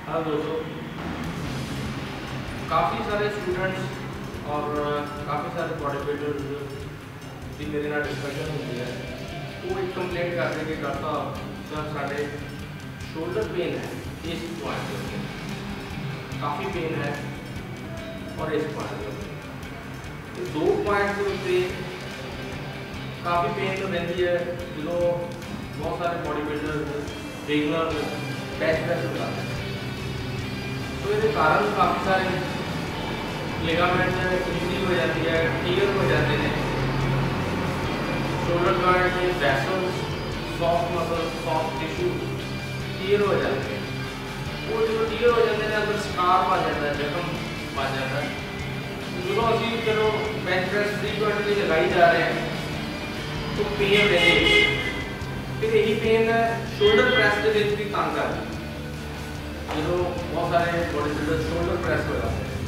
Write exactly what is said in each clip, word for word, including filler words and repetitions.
हाँ दोस्तों, काफ़ी सारे स्टूडेंट्स और काफ़ी सारे बॉडी बिल्डर्स की मेरे नाल डिस्कशन होती है, वो एक कंप्लेंट करते हैं कि डॉक्टर साहब सर साढ़े शोल्डर पेन है इस पॉइंट के ऊपर, काफ़ी पेन है और इस पॉइंट के ऊपर, दो पॉइंट के ऊपर काफ़ी पेन तो रहती है जो बहुत सारे body builder regular bench press लगाते हैं। तो ये कारण काफ़ी सारे लिगामेंट इंजरी हो जाती है, टीयर हो जाते हैं, शोल्डर जॉइंट में vessels, soft muscle, soft tissue tear हो जाते हैं। वो जो टीयर हो जाते हैं अंदर स्कार पा जाता है, जख्म पा जाता है। जो अभी चलो बेंच प्रेस फ्रीक्वेंटली लगाई जा रहे हैं तो पेन रहेगी, फिर यही पेन शोल्डर प्रेस के लिए भी तंग कर रही है। जो बहुत सारे बॉडी बिल्डर शोल्डर प्रेस हो जाते हैं,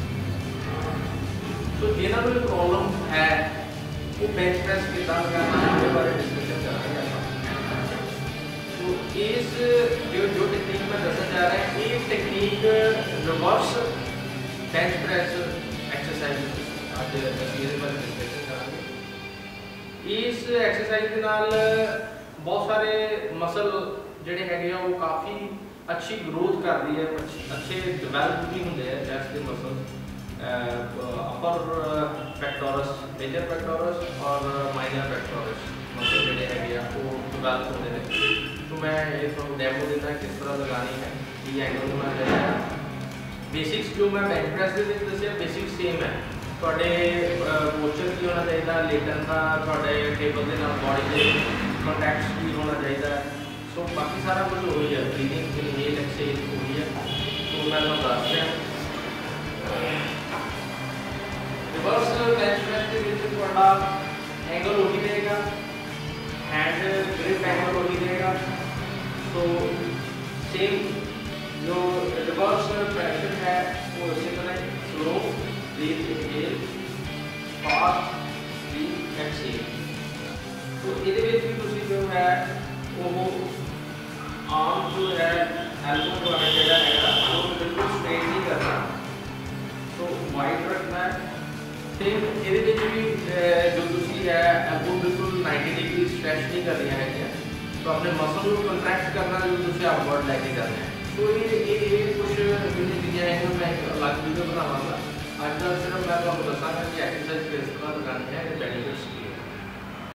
तो जिन्होंने कोई प्रॉब्लम है वो बेंच प्रेस के तंग करना है, उसके बारे में डिस्कशन करना है। तो इस जो जो टेक्निक में दसा जा रहा है, ये technique reverse bench press exercise आज इसके बारे में डिस्कशन करेंगे। इस एक्सरसाइज के नाल बहुत सारे मसल ਜਿਹੜੇ ਹੈਗੇ ਆ ਉਹ ਕਾਫੀ अच्छी ग्रोथ करती है, अच्छे डिवेलप भी होंगे हैं चेस्ट के muscle, upper pectoralis, major pectoralis और माइनर पेक्टोरस मसल जोड़े है वो डिवेलप होते हैं। तो मैं ये थोड़ा डेमो देना किस तरह लगानी है, ये एंगल होना चाहिए। बेसिक्स जो मैं बेंच प्रेस के लिए दसिया बेसिक्स सेम है, थोड़े पोस्चर की होना चाहिए, लेटन का थोड़े टेबल के नाल बॉडी के कॉन्टैक्ट भी होना चाहिए। सो so, बाकी सारा कुछ हो ही है, ब्रीदिंग इनहेल एक्सहेल हो ही है। तो मैं आपको बता रहा रिवर्स बेंच प्रेस के विच थोड़ा एंगल हो ही रहेगा, हैंड ग्रिप एंगल हो ही रहेगा। तो सेम जो रिवर्स प्रेशर है वो इसी तरह slow breath inhale fast breath exhale. तो ये भी जो है वो आर्म जो है एल्बो जो है वो बिल्कुल स्ट्रेट नहीं करना, तो वाइड रखना है। फिर ये भी जो दूसरी है एल्बो बिल्कुल नाइन्टी डिग्री स्ट्रेच नहीं कर रही है, तो अपने मसल को कंट्रैक्ट करना जो दूसरे अपवर्ड लेके जाना है। तो ये ये कुछ चीज़ें हैं जो मैं अलग वीडियो बनाऊंगा। आज तक सिर्फ मैं आपको बताऊंगा कि एक्सरसाइज किस तरह लगानी है, बेनिफिट्स